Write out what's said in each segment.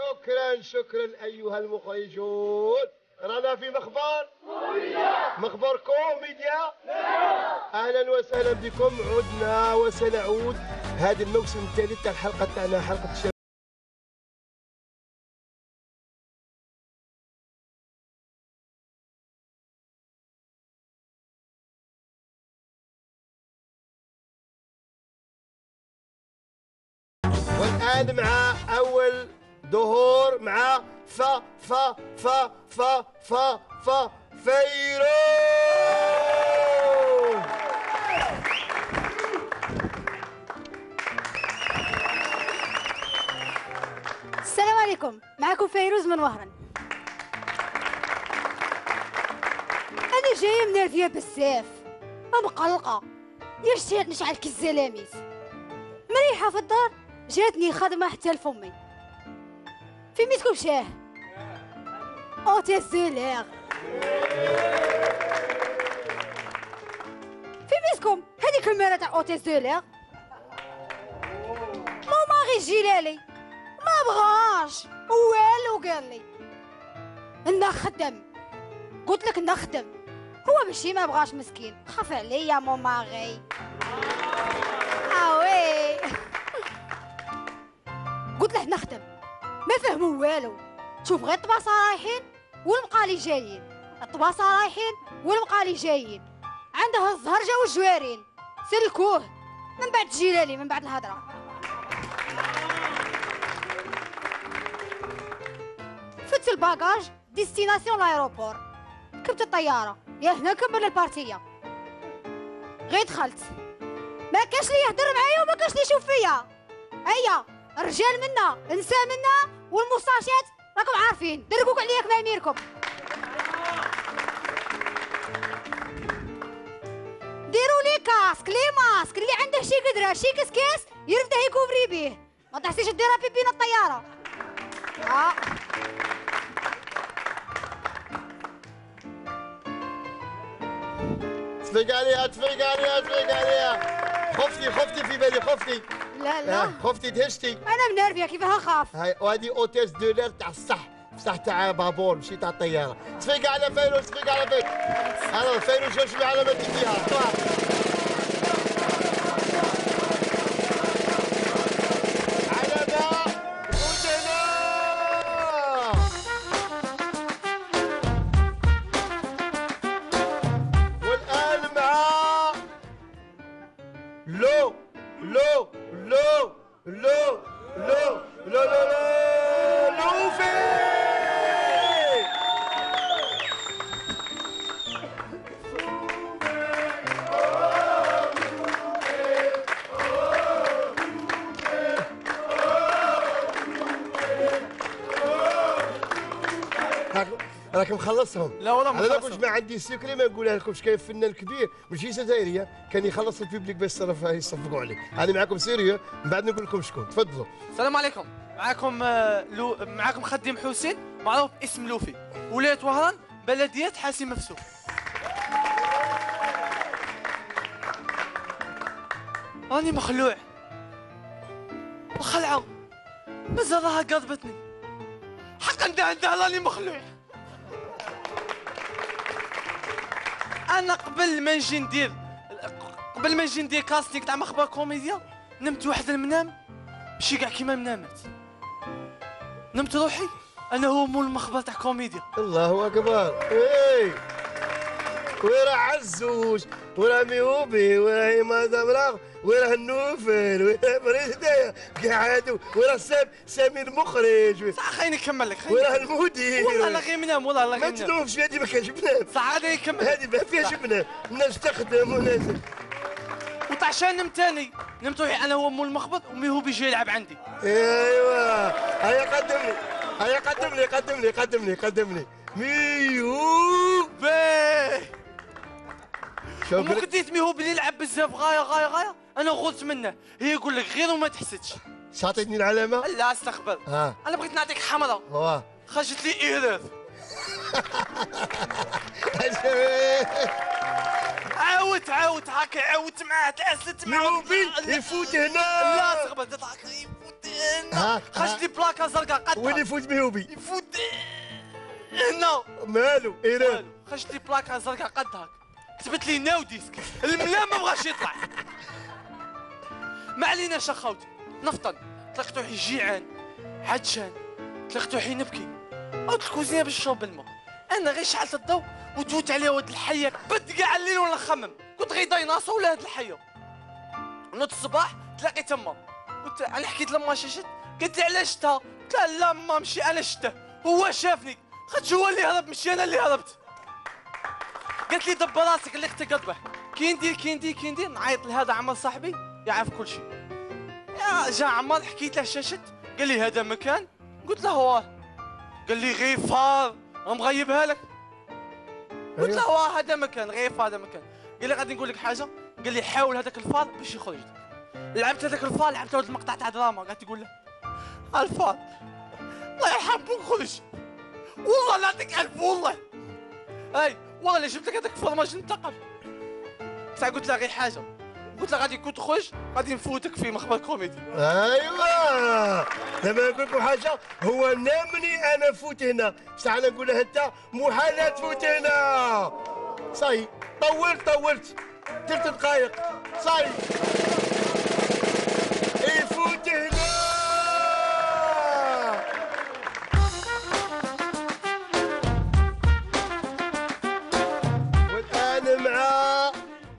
شكرا شكرا أيها المخرجون. رانا في مخبر كوميديا. مخبر كوميديا. أهلا وسهلا بكم. عدنا وسنعود هذا الموسم الثالث تاع الحلقة تاعنا، حلقة الشباب. والآن مع أول ظهور مع ف ف ف ف ف ف فيروز. السلام عليكم، معكم فيروز من وهران. أنا جاية منرفية بزاف، مقلقة، يا نشعل كي الزلاميس. مريحة في الدار، جاتني خدمة حتى لفمي. في ميتكم شاه؟ اوتيل زيلير. في ميتكم هذيك الميرة تاع اوتيل زيلير؟ ماما غير جيلالي ما بغاش والو، قال لي نخدم. قلت لك نخدم، هو ماشي ما بغاش مسكين، خاف عليا ماما غي. وي قلت له نخدم، ما فهموا والو. شوف غير الطباصه رايحين والمقالي جايين، الطباصه رايحين والمقالي جايين، عنده الزهرجه والجوارين، سلكوه من بعد جيلالي من بعد الهضره. فت الباجاج ديستيناسيون لايروبور، ركبت الطياره، يا هنا كمل البارتيه. غير دخلت ما كاش لي يهدر معايا وما كاش لي يشوف فيا. هيا الرجال منا النساء منا والمستشفيات راكم عارفين، دربوك عليا كما يميركم. ديروا لي كاسك لي ماسك، اللي عنده شي قدره شي كسكاس يرفده يكوفري بيه، ما تحسيش ديرها في بين الطياره. تفيق عليها تفيق عليها تفيق عليها. خفتي في بالي، خفتي. لا خفتي دهشتي. انا منرفيه كيفاه خاف. هاي وهذه اوتيس دولار تاع الصح تاع بابور ماشي تاع الطياره. تفيق على فيروز، تفيق على فيروز. انا فيروز شوف على ما تجيها. راك مخلصهم؟ لا والله ما خلصهم. انا ما عندي سيكري ما نقولها لكمش. كاين فنان كبير ماشي جزائريه كان يخلص البيبليك باش يصفقوا عليه. انا معكم سيريو من بعد نقول لكم شكون. تفضلوا. السلام عليكم، معكم خديم حسين معروف اسم لوفي، ولاية وهران، بلدية حاسي مفسوح. راني مخلوع، الخلعة مازال راها قربتني، حقا عندها راني مخلوع. انا قبل ما نجي ندير كاستينغ تاع مخبر كوميديا، نمت واحد المنام ماشي كاع كيما منامت. نمت روحي انا هو مول المخبر تاع كوميديا. الله اكبر. وراه عزوز وراه ميوبي وراه ماذا مراغ وراه النوفل وراه بريدايا كاع هادو وراه سامي المخرج. صح خليني نكمل لك. وراه المدير. والله لا غير منام، والله لا غير ما منام. تنوفش هادي ما كانش بنام. صح هذا يكمل. هادي ما فيهاش بنام، الناس تخدم وناس. وطعشان نمت تاني، نمت روحي انا هو مول المخبط وميهو بيجي يلعب عندي. ايوا هيا قدم لي ميهو باهي. ومو خديت ميهو بلي يلعب بزاف غايه انا غلت منه. هي يقول لك غير وما تحسدش. شاطيتني العلامه؟ لا استقبل. انا بغيت نعطيك حمراء خرجت لي ايراد. عاودت هكا، عاودت معاه، تأسلت معاه. نوبي يفوت هنا. لا استقبل تضحك يفوت. خرج لي بلاكه زرقاء قدها. وين يفوت بيوبي؟ يفوت هنا. مالو ايران؟ خرج لي بلاكه زرقاء قدها، كتبت لي ناو ديسك. الملام ما بغاش يطلع. ما عليناش اخوتي، نفطن. طلقت روحي جيعان عطشان، طلقت روحي نبكي. عاود الكوزينه باش نشرب الماء. انا غير شعلت الضوء وتوت عليها ولد الحيه، بد كاع الليل وانا نخمم. كنت غير دايناصور ولا هاد الحيه. نوض الصباح تلاقيت تما، قلت انا حكيت لما شاشت، قالت لي علاش شتا؟ قلت لها لا ما مشي انا شته، هو شافني، خاطش هو اللي هرب مشي انا اللي هربت. قالت لي دب راسك اللي اختك قطبح. كي ندير نعيط لهذا عمر صاحبي يعرف كل شيء. يا جا عمر حكيت له شاشت، قال لي هذا مكان، قلت له واه، قال لي غير فار مغيبها لك. قلت له واه هذا مكان غير فار، هذا مكان. قال لي غادي نقول لك حاجه، قال لي حاول هذاك الفار باش يخرج لك. لعبت هذاك الفار، لعبت واحد المقطع تاع دراما، قعدت تقول له الفار الله يرحمك خرج، والله نعطيك الف والله. اي والله اللي جبت لك هذاك الفرماج انتقم. ساعه قلت له غير حاجه، قلت له غادي كون تخرج غادي نفوتك في مخبر كوميدي. ايوا دابا نقول لكم حاجه، هو نامني انا فوت هنا، بصح انا نقول له انت محال تفوت هنا. صاي طولت 3 دقائق صاي يفوت هنا. والان مع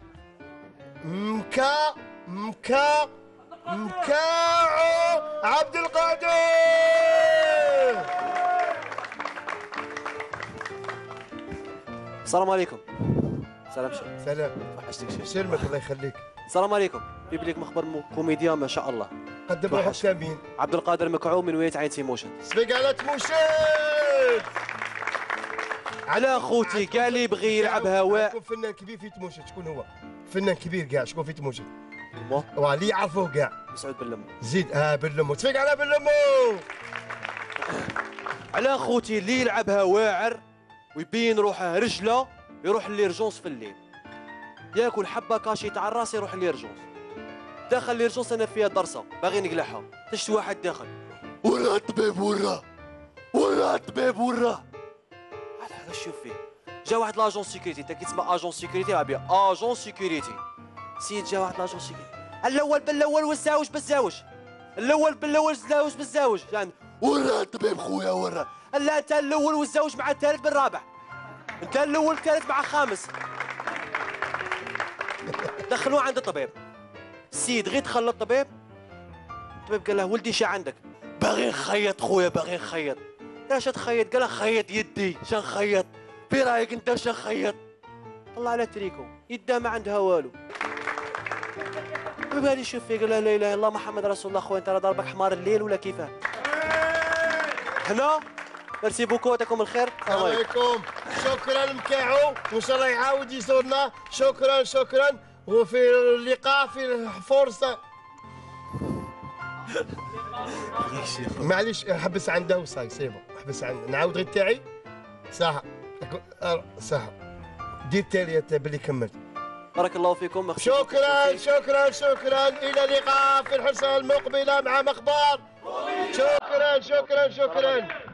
مكاعو عبد القادر. السلام عليكم. سلام شيخ. سلام. وحشتك شيخ. سلمك الله يخليك. السلام عليكم. جيب لك مخبر كوميديا ما شاء الله. قدم روحك كامين. عبد القادر مكعوب من ولاية عين تيموشن. سبيق على تموشن. على خوتي قال لي يبغي يلعب هواء. شكون فنان كبير في تموشن؟ شكون هو؟ فنان كبير كاع شكون في تموشن؟ مو واه اللي يعرفوه كاع. مسعود بن لمو. زيد بن سبيق على بن لمو. على خوتي اللي يلعبها واعر ويبين روحه رجله يروح ليرجونس في الليل، ياكل حبه كاشي تاع الراس يروح ليرجونس. داخل ليرجونس انا فيها درسه باغي نقلعها، شفت واحد داخل ورا الطبيب ورا الطبيب ورا. هذا شوف فيه جا واحد لاجون سيكوريتي، انت كيتسمى اجون سيكوريتي عبيه اجون سيكوريتي. سيد جا واحد لاجون سيكوريتي، الاول بالاول والزاوج بالزاوج، الاول بالاول والزاوج بالزاوج، يعني ورا الطبيب خويا ورا. لا انت الاول والزوج مع الثالث بالرابع، انت الاول الثالث مع الخامس. دخلوه عند الطبيب. السيد غير دخل للطبيب، الطبيب قال له ولدي شا عندك؟ باغي نخيط خويا باغي نخيط. علاش تخيط؟ قال له خيط يدي. شا نخيط؟ في رايك انت شا نخيط؟ طلع على تريكو يده ما عندها والو. الطبيب قال يشوف فيه قال له لا اله الا الله محمد رسول الله. خويا انت راه ضربك حمار الليل ولا كيفاه؟ هنا ميرسي بوكو يعطيكم الخير. السلام عليكم. شكرا مكاعو وان شاء الله يعاود يزورنا. شكرا وفي اللقاء في فرصه. معليش حبس عنده وصاي سيبو حبس عنده. نعاود غير تاعي ساعه ساعه دير تالي باللي كملت. بارك الله فيكم. شكرا الى اللقاء في الحصه المقبله مع مخبار. شكرا